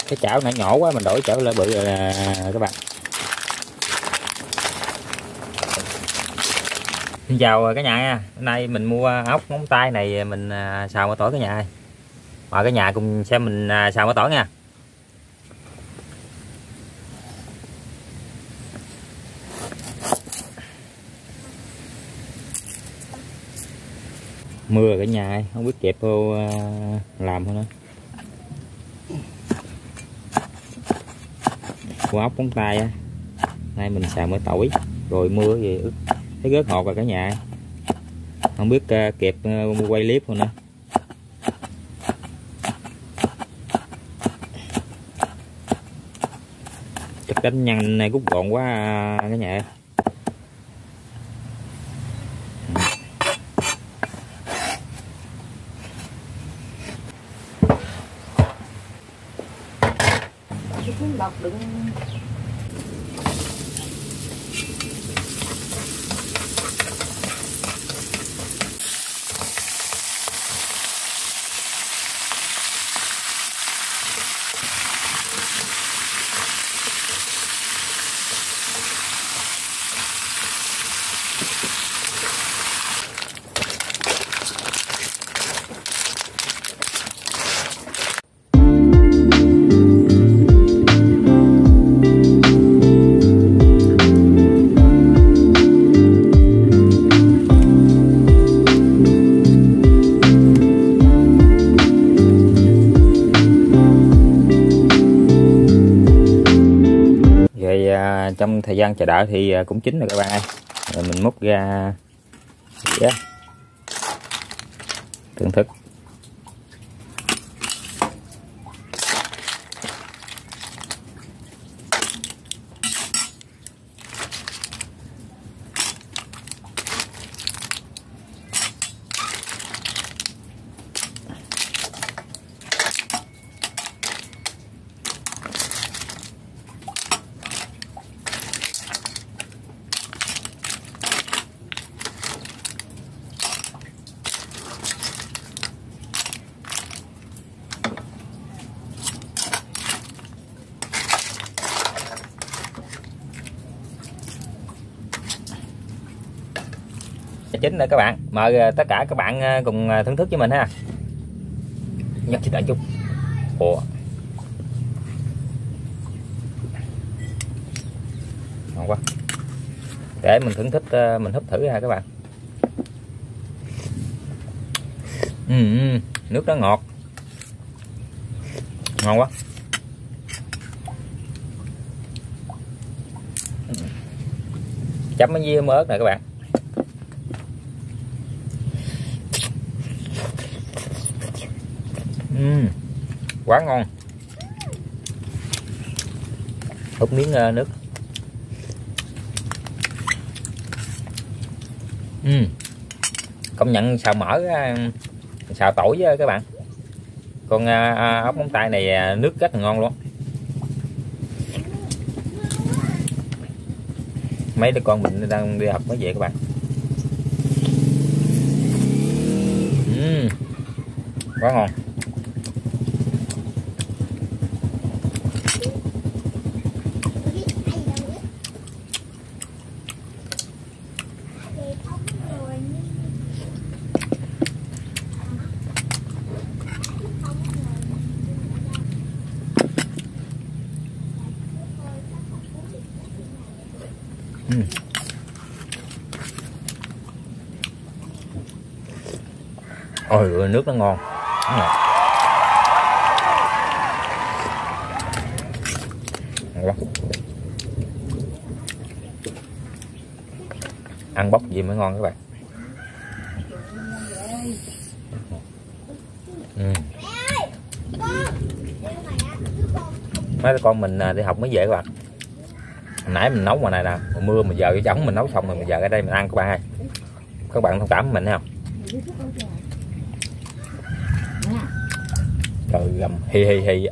Cái chảo nãy nhỏ quá mình đổi chảo lại bự rồi nè các bạn. Xin chào cả nhà nha. Hôm nay mình mua ốc móng tay này mình xào mỡ tỏi cả nhà. Mời cả nhà cùng xem mình xào mỡ tỏi nha. Mưa cả nhà, không biết kẹp vô làm không nữa. Mua ốc móng tay á. Nay mình xào mỡ tỏi rồi mưa gì ướt thấy rớt hột rồi cả nhà. Không biết kẹp quay clip không nữa. Chắc đánh nhanh này rút gọn quá cả nhà. Bọc đựng trong thời gian chờ đợi thì cũng chín rồi các bạn ơi. Rồi mình múc ra đĩa thưởng thức. Chín rồi các bạn, mời tất cả các bạn cùng thưởng thức với mình ha. Nhắc chị đợi chút. Ủa, ngon quá. Để mình thưởng thức, mình húp thử ha các bạn. Nước nó ngọt, ngon quá. Chấm với mỡ ớt này các bạn. Quá ngon. Húp miếng nước. Công nhận xào mỡ, xào tỏi với các bạn. Con ốc móng tay này nước rất là ngon luôn. Mấy đứa con mình đang đi học mới về các bạn. Quá ngon. Ôi nước nó ngon. Ngon quá. Ăn bốc gì mới ngon các bạn. Mấy con mình đi học mới về các bạn. Hồi nãy mình nấu ngoài này nè, mưa mà giờ cái trống mình nấu xong rồi mình giờ ở đây mình ăn các bạn ơi. Các bạn thông cảm với mình thấy không? Trời gầm hi hi hi.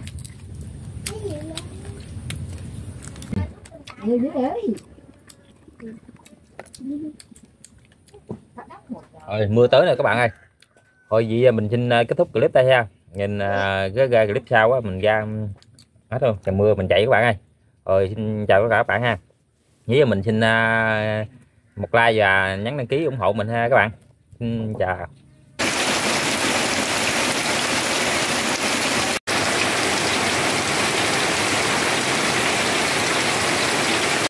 Rồi mưa tới rồi các bạn ơi. Thôi vậy mình xin kết thúc clip đây ha. Nhìn cái clip sau á mình ra hết luôn, trời mưa mình chạy các bạn ơi. Rồi xin chào tất cả các bạn ha. Với mình xin một like và nhấn đăng ký ủng hộ mình ha các bạn. Xin chào.